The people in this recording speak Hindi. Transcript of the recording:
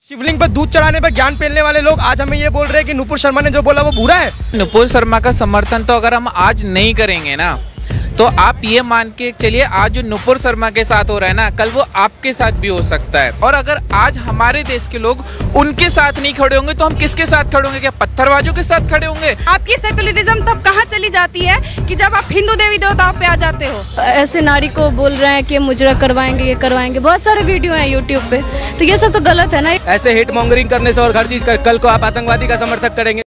शिवलिंग पर दूध चढ़ाने पर ज्ञान फैलने वाले लोग आज हमें ये बोल रहे हैं कि नुपुर शर्मा ने जो बोला वो बुरा है। नुपुर शर्मा का समर्थन तो अगर हम आज नहीं करेंगे ना, तो आप ये मान के चलिए आज जो नुपुर शर्मा के साथ हो रहा है ना, कल वो आपके साथ भी हो सकता है। और अगर आज हमारे देश के लोग उनके साथ नहीं खड़े होंगे तो हम किसके साथ खड़े होंगे? क्या पत्थरबाजों के साथ खड़े होंगे? आपकी सेकुलरिज्म तब कहाँ चली जाती है कि जब आप हिंदू देवी देवताओं पे आ जाते हो। ऐसे नारी को बोल रहे हैं कि मुजरा करवाएंगे, ये करवाएंगे, बहुत सारे वीडियो हैं यूट्यूब पे, तो ये सब तो गलत है ना। ऐसे हेट मॉन्गरिंग करने से और हर चीज कल को आप आतंकवादी का समर्थक करेंगे।